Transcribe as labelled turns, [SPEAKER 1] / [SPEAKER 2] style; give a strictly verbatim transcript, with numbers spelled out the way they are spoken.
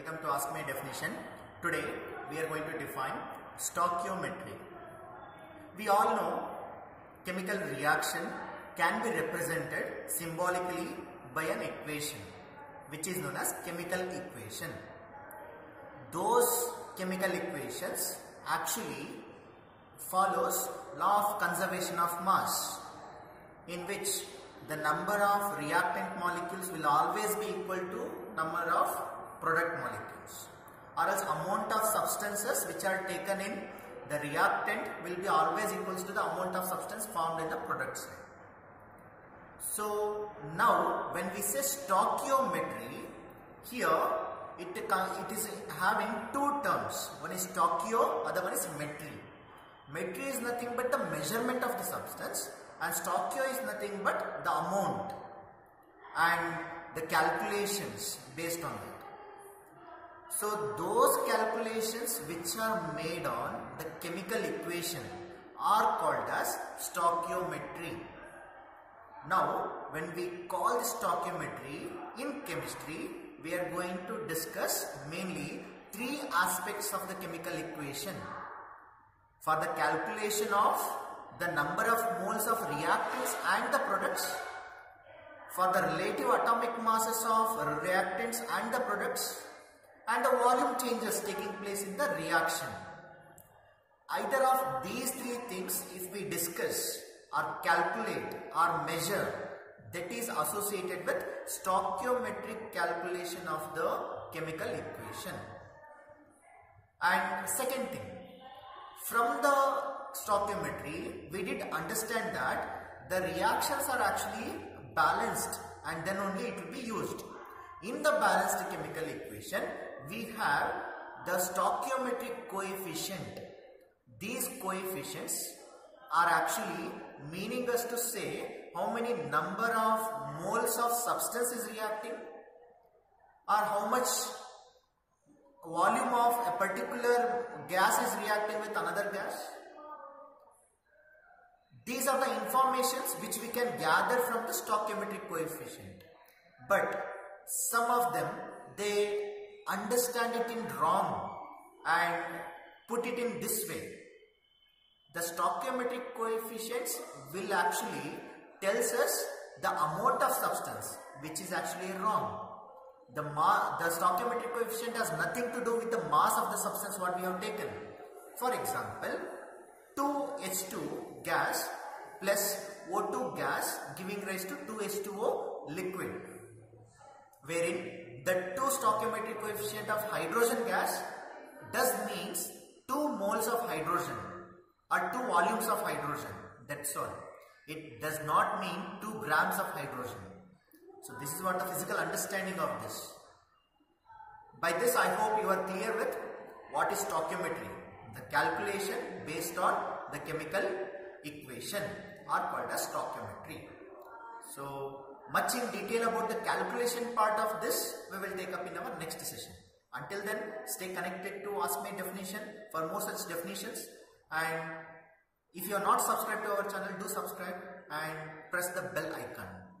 [SPEAKER 1] Welcome to Ask My Definition. Today we are going to define stoichiometry. We all know chemical reaction can be represented symbolically by an equation which is known as chemical equation. Those chemical equations actually follows law of conservation of mass, in which the number of reactant molecules will always be equal to number of product molecules, or else amount of substances which are taken in the reactant will be always equals to the amount of substance formed in the product side. So now when we say stoichiometry, here it, it is having two terms. One is stoichio, other one is metry. Metry is nothing but the measurement of the substance, and stoichio is nothing but the amount and the calculations based on that. So those calculations which are made on the chemical equation are called as stoichiometry. Now when we call this stoichiometry in chemistry, we are going to discuss mainly three aspects of the chemical equation. For the calculation of the number of moles of reactants and the products, for the relative atomic masses of reactants and the products, and the volume changes taking place in the reaction. Either of these three things, if we discuss or calculate or measure, that is associated with stoichiometric calculation of the chemical equation. And second thing, from the stoichiometry, we did understand that the reactions are actually balanced and then only it will be used. In the balanced chemical equation, we have the stoichiometric coefficient. These coefficients are actually meaning us to say how many number of moles of substance is reacting, or how much volume of a particular gas is reacting with another gas. These are the informations which we can gather from the stoichiometric coefficient. But some of them, they understand it in wrong and put it in this way. The stoichiometric coefficients will actually tells us the amount of substance, which is actually wrong. The, ma the stoichiometric coefficient has nothing to do with the mass of the substance what we have taken. For example, two H two gas plus O two gas giving rise to two H two O liquid, wherein the two stoichiometric coefficient of hydrogen gas does means two moles of hydrogen or two volumes of hydrogen. That's all. It does not mean two grams of hydrogen. So this is what the physical understanding of this. By this I hope you are clear with what is stoichiometry. The calculation based on the chemical equation are called as stoichiometry. So much in detail about the calculation part of this we will take up in our next session. Until then, stay connected to Ask My Definition for more such definitions, and if you are not subscribed to our channel, do subscribe and press the bell icon.